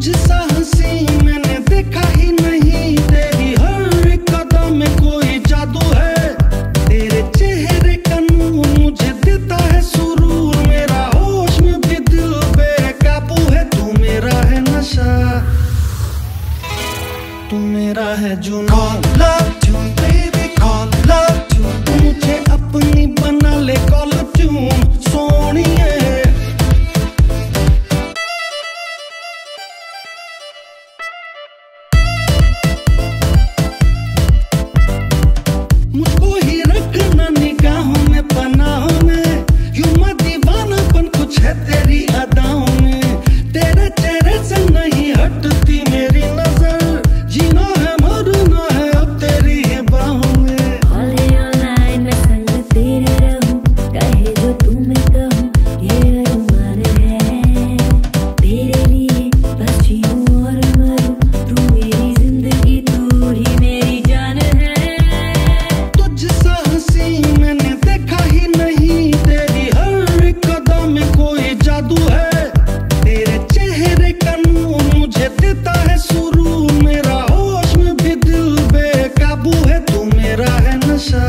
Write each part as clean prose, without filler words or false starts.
तुझसा हंसी मैंने देखा ही नहीं, तेरी हर एक कदम में कोई जादू है। तेरे चेहरे का नूर मुझे देता है सुरूर, मेरा होश में भी दिल बेकाबू है। तू मेरा है नशा, तू मेरा है जुनून। Call love tune baby, call love tune, तू मुझे अपनी बना ले कॉल ट्यून सोनिए। मुझको ही रखना निगाहों में पनाहों में, यूं मत दीवानापन कुछ है तेरी अदाओं में। तेरे चेहरे से नहीं हटती मेरी नजर, जीना है मरना है अब तेरी ही बाहों में। All day all night मैं संग तेरे रहूं, कहे जो तू मैं कहूं ये अरमान है। तेरे लिए बस जीऊं और मरूं, तू मेरी जिंदगी तू ही मेरी जान है। तुझसा हंसी मैंने देखा ही नहीं, तेरी हर एक कदम में कोई जादू है। तेरे चेहरे का नूर मुझे देता है सुरूर, मेरा होश में भी दिल बेकाबू है। तू मेरा है नशा,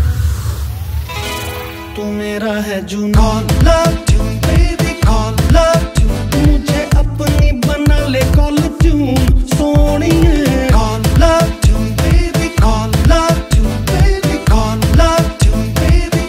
तू मेरा है जुनून। Call love tune baby, call love tune, तू मुझे अपनी बना ले कॉल ट्यून सोनिए। Call love tune baby, call love tune baby, call love tune baby।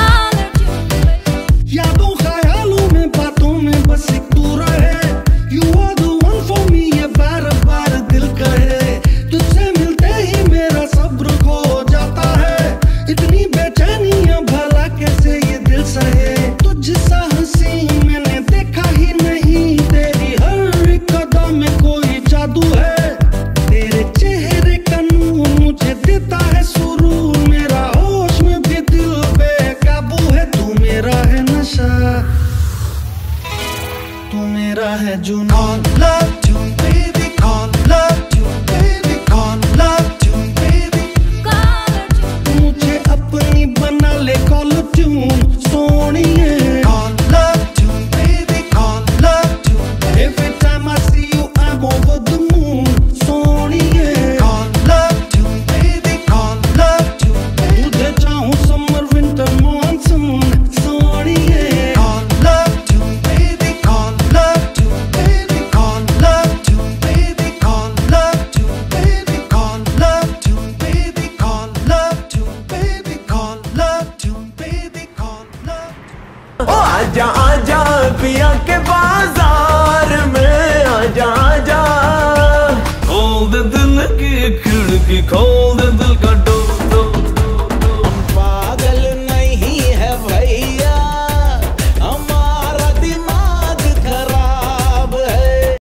यादों ख्यालों में बातों में बस एक तू रहे, You are the one for me ये बार बार दिल कहे। तुझसे मिलते ही मेरा सब्र खो जाता है, इतनी बेचैनियां भला कैसे ये दिल सहे। तुझसा हंसी मैंने देखा ही नहीं, तेरी हर एक कदम में कोई जादू है। तेरे चेहरे का नूर मुझे देता है सुरूर, मेरा होश में भी दिल बेकाबू है। तू मेरा है नशा, तू मेरा है जुनून। Call love tune baby, call love tune baby, call love tune baby। तू मुझे अपनी बना ले कॉल ट्यून सोनिए। Call love tune baby, call love tune baby। Every time I see you I'm over the moon सोनिए। Call love tune baby, call love tune baby। तुझे चाहूं summer winter monsoon सोनिए। Call love tune baby, call love tune baby, call love tune baby, call love tune baby, call love tune baby, call love tune baby, call love tune baby, call love। ओ आजा आजा पिया के बाजार में, आजा आजा खोल दे दिल की खिड़की खोल